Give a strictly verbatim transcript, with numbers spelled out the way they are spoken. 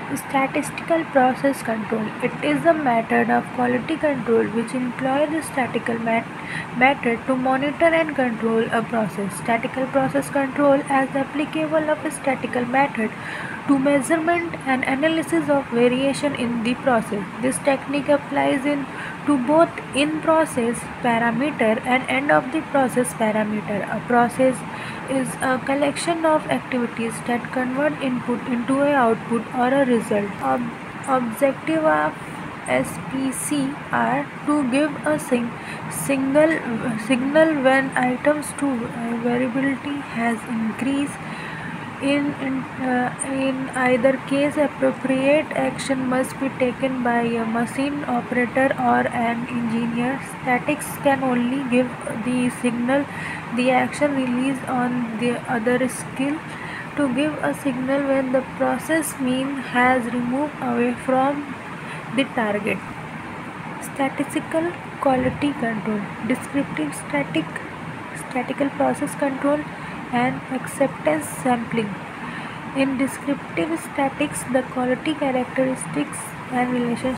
Statistical process control. It is a method of quality control which employs the statistical met- method to monitor and control a process. Statistical process control as the applicable of a statistical method to measurement and analysis of variation in the process. This technique applies in to both in process parameter and end of the process parameter. A process is a collection of activities that convert input into a output or a result. Ob- objective of S P C are to give a sing- single signal when items to uh, variability has increased. In, in, uh, in either case, appropriate action must be taken by a machine operator or an engineer. Statics can only give the signal the action released on the other skill to give a signal when the process mean has removed away from the target. Statistical quality control, descriptive static, statistical process control, and acceptance sampling. In descriptive statics, the quality characteristics and relationships